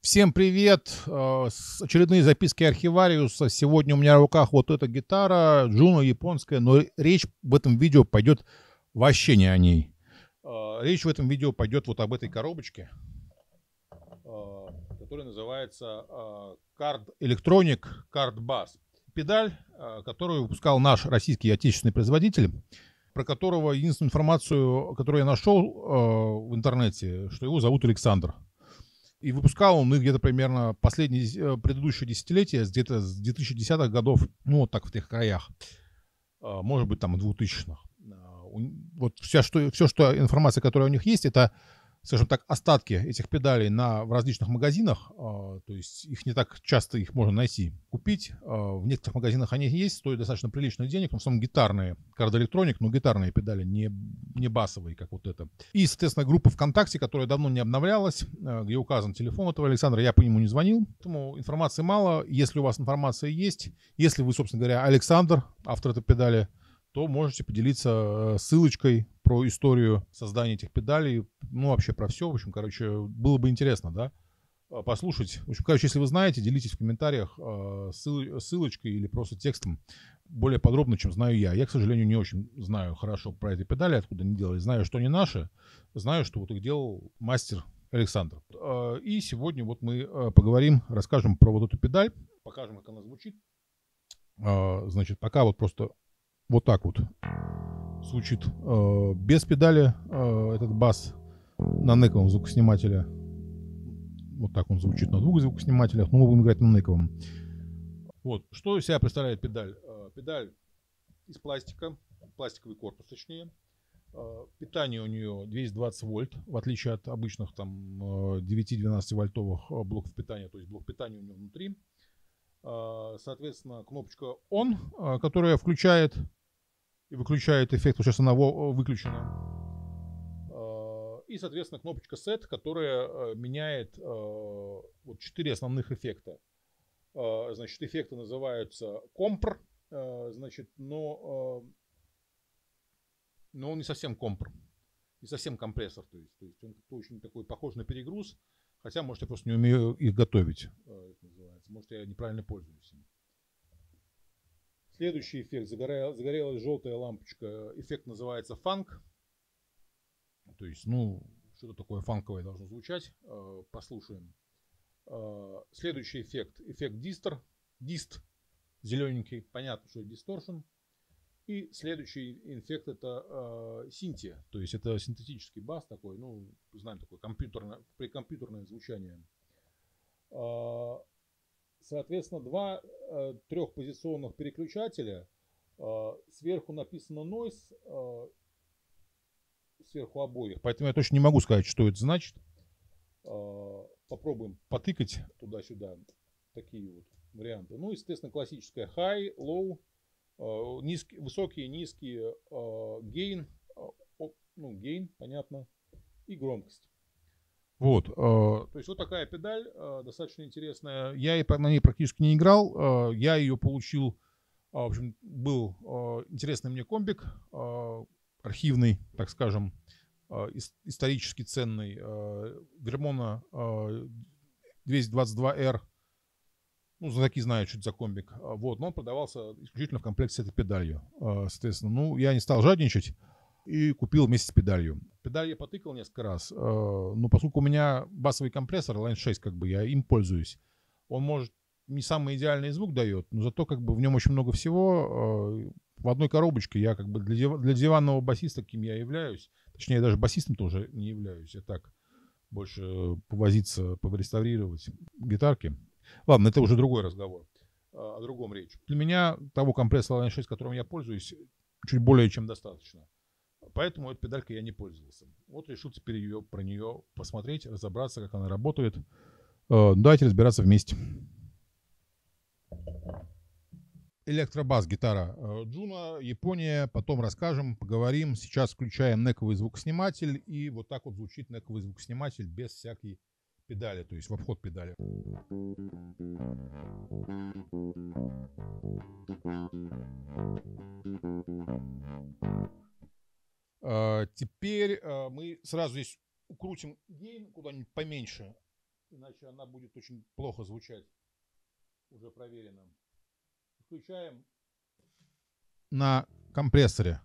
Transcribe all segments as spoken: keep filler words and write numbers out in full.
Всем привет! Э, с- Очередные записки архивариуса. Сегодня у меня в руках вот эта гитара, Juno японская, но речь в этом видео пойдет вообще не о ней. Э, Речь в этом видео пойдет вот об этой коробочке, э, которая называется э, Card Electronic Card Bass. Педаль, э, которую выпускал наш российский отечественный производитель, про которого единственную информацию, которую я нашел э, в интернете, что его зовут Александр. И выпускал он их где-то примерно последние, э, предыдущее десятилетие, с- где-то с две тысячи десятых годов, ну, вот так в тех краях. А, Может быть, там и двухтысячных. А, у- Вот вся, что, все, что информация, которая у них есть, это, скажем так, остатки этих педалей на, в различных магазинах. а, То есть их не так часто их можно найти, купить. А, В некоторых магазинах они есть, стоят достаточно приличных денег, но в основном гитарные, Card Electronic, но гитарные педали, не, не басовые, как вот это. И, соответственно, группа ВКонтакте, которая давно не обновлялась, э, где указан телефон этого Александра, я по нему не звонил, поэтому информации мало. Если у вас информация есть, если вы, собственно говоря, Александр, автор этой педали, то можете поделиться э, ссылочкой про историю создания этих педалей, ну, вообще про все, в общем, короче, было бы интересно, да, э, послушать. В общем, короче, если вы знаете, делитесь в комментариях э, ссыл- ссылочкой или просто текстом более подробно, чем знаю я. Я, к сожалению, не очень знаю хорошо про эти педали, откуда они делали. Знаю, что они наши, знаю, что вот их делал мастер Александр. Э, И сегодня вот мы э, поговорим, расскажем про вот эту педаль, покажем, как она звучит. Э, Значит, пока вот просто вот так вот звучит э, без педали э, этот бас на нековом звукоснимателе. Вот так он звучит на двух звукоснимателях, но мы будем играть на нековом. Вот, что из себя представляет педаль? Э, Педаль из пластика, пластиковый корпус точнее. Э, Питание у нее двести двадцать вольт, в отличие от обычных там э, девять-двенадцать вольтовых э, блоков питания, то есть блок питания у нее внутри. Э, Соответственно, кнопочка ON, э, которая включает и выключает эффект, вот сейчас она во- выключена. Э, И, соответственно, кнопочка Set, которая э, меняет э, вот четыре основных эффекта. Э, Значит, эффекты называются компр, э, значит, но э, но он не совсем компр, не совсем компрессор, то есть, то есть он как-то очень такой похож на перегруз, хотя, может, я просто не умею их готовить, э, это называется, может, я неправильно пользуюсь им. Следующий эффект, загорел, загорелась желтая лампочка, эффект называется фанк, то есть, ну, что-то такое фанковое должно звучать, э, послушаем. Э, Следующий эффект, эффект дистор, дист, зелененький, понятно, что это дисторшн. И следующий эффект это э, синтия, то есть это синтетический бас такой, ну, знаем, такое компьютерное, прикомпьютерное звучание. Э, Соответственно, два э, трехпозиционных переключателя. Э, сверху написано noise, э, сверху обоих, поэтому я точно не могу сказать, что это значит. Э, попробуем потыкать туда-сюда такие вот варианты. Ну, естественно, классическая high, low, э, низкие, высокие, низкие, гейн, ну, гейн, понятно, и громкость. Вот, э, то есть вот такая педаль, э, достаточно интересная. Я и на ней практически не играл, э, я ее получил, э, в общем, был э, интересный мне комбик, э, архивный, так скажем, э, ис- исторически ценный, э, Вермона э, двести двадцать два эр, ну, знатоки знают, что это за комбик. А, Вот, но он продавался исключительно в комплекте с этой педалью. А, Соответственно, ну, я не стал жадничать и купил вместе с педалью. Педаль я потыкал несколько раз, а, но поскольку у меня басовый компрессор Line шесть, как бы я им пользуюсь, он может не самый идеальный звук дает, но зато как бы в нем очень много всего. а, В одной коробочке я как бы для, див- для диванного басиста, каким я являюсь, точнее, я даже басистом тоже не являюсь, я так больше э, повозиться, пореставрировать гитарки. Ладно, это уже другой разговор, а, о другом речь. Для меня того компрессора Line шесть, которым я пользуюсь, чуть более чем достаточно. Поэтому этой педалькой я не пользовался. Вот решил теперь ее, про нее посмотреть, разобраться, как она работает. Э, Давайте разбираться вместе. Электробас, гитара э, Juno, Япония. Потом расскажем, поговорим. Сейчас включаем нековый звукосниматель. И вот так вот звучит нековый звукосниматель без всякой педали, то есть в обход педали. Э, Теперь э, мы сразу здесь укрутим гейн куда-нибудь поменьше. иначе она будет очень плохо звучать. Уже проверено. Включаем на компрессоре.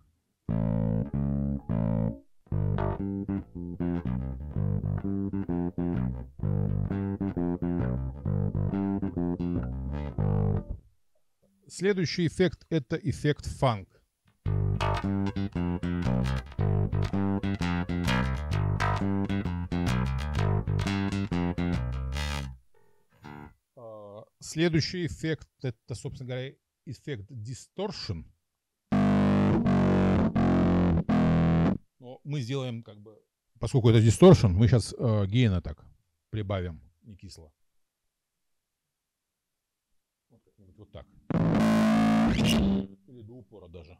Следующий эффект — это эффект фанк. Следующий эффект — это, собственно говоря, эффект distortion. Но мы сделаем, как бы, поскольку это distortion, мы сейчас э, гейна так прибавим, не кисло. Вот как-нибудь вот так. Или до упора даже.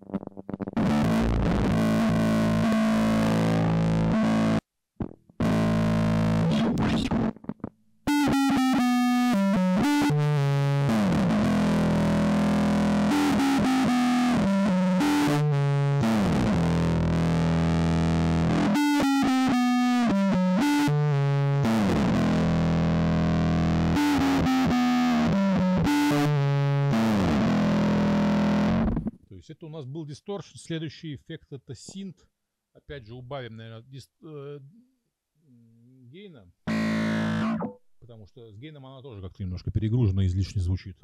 Это у нас был distortion. Следующий эффект — это синт. Опять же убавим, наверное, дис, э, гейна, потому что с гейном она тоже как-то немножко перегружена, излишне звучит.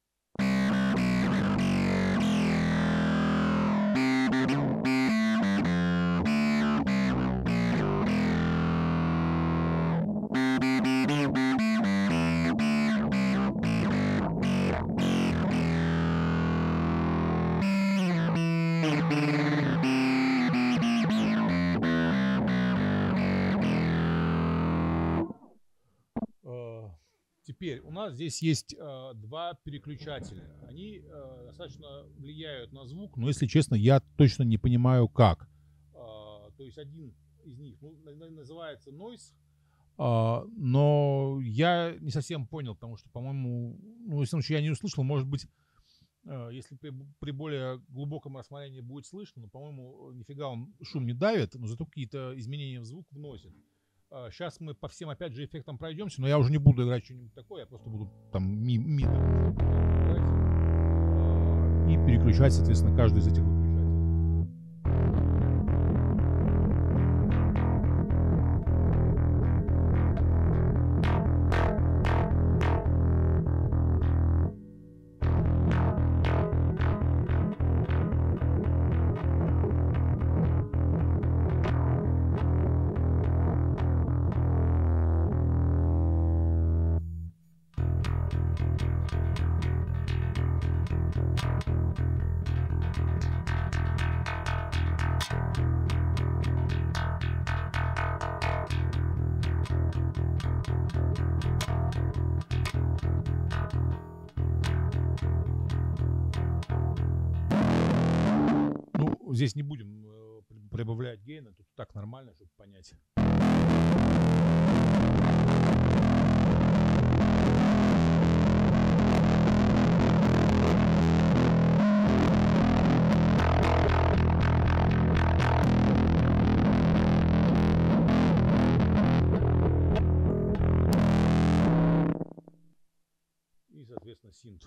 Теперь у нас здесь есть э, два переключателя. Они э, достаточно влияют на звук, но, если честно, я точно не понимаю, как. Э, то есть один из них, ну, называется noise, э, но я не совсем понял, потому что, по-моему, ну, если я не услышал, может быть, э, если при, при более глубоком рассмотрении будет слышно, но, по-моему, нифига он шум не давит, но зато какие-то изменения в звук вносит. Сейчас мы по всем, опять же, эффектам пройдемся, но я уже не буду играть что-нибудь такое, я просто буду там ми ми и переключать, соответственно, каждый из этих выключателей. Здесь не будем э, прибавлять гейна, тут так нормально, чтобы понять. И, соответственно, синт.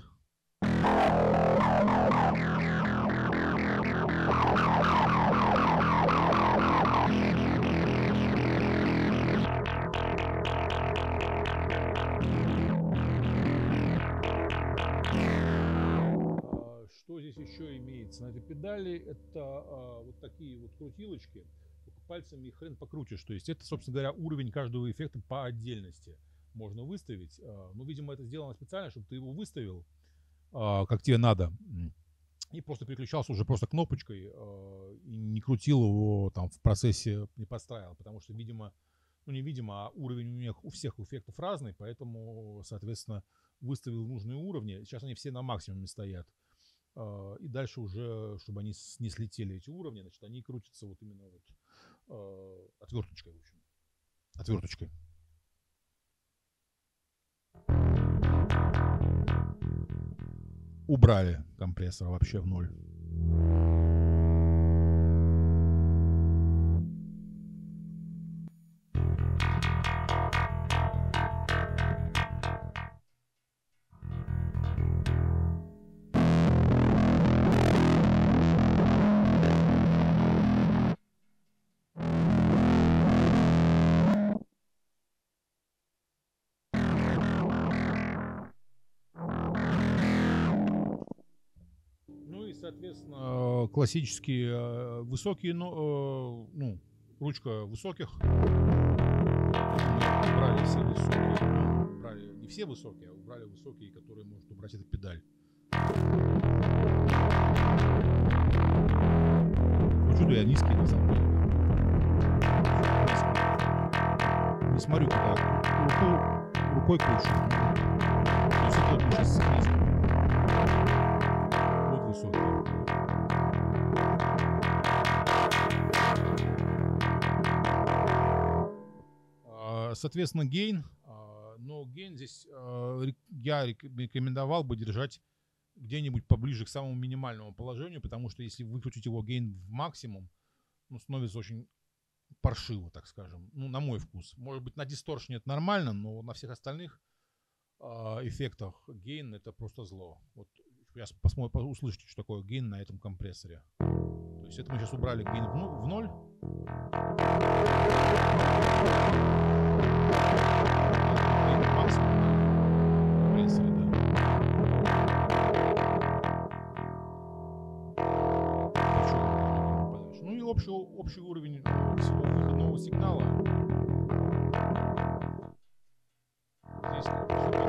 Что здесь еще имеется на этой педали? Это а, вот такие вот крутилочки. Только пальцами хрен покрутишь. То есть это, собственно говоря, уровень каждого эффекта по отдельности можно выставить. А, ну, видимо, это сделано специально, чтобы ты его выставил, а, как тебе надо. И просто переключался уже просто кнопочкой а, и не крутил его там в процессе, не подстраивал. Потому что, видимо, ну не видимо, а уровень у них у всех эффектов разный. Поэтому, соответственно, выставил нужные уровни. Сейчас они все на максимуме стоят. И дальше уже, чтобы они не слетели эти уровни, значит, они крутятся вот именно вот э, отверточкой, в общем. Отверточкой. Убрали компрессор вообще в ноль. соответственно, классические высокие, ну, ручка высоких. Мы убрали все высокие, ну, убрали не все высокие, а убрали высокие, которые может убрать эта педаль. Чудо, я низкий на самом деле. Низкий. Не смотрю, куда руку, рукой кручу. То есть это вот мы сейчас низкий. Вот высокий. Соответственно, гейн. Но гейн здесь я рекомендовал бы держать где-нибудь поближе к самому минимальному положению, потому что если выкрутить его гейн в максимум, ну, становится очень паршиво, так скажем. Ну, на мой вкус. Может быть, на дисторшне это нормально, но на всех остальных э, эффектах гейн это просто зло. Вот сейчас посмотрим, услышите, что такое гейн на этом компрессоре. То есть это мы сейчас убрали гейн в, ну, в ноль. Ну и общий, общий уровень всего выходного сигнала. Здесь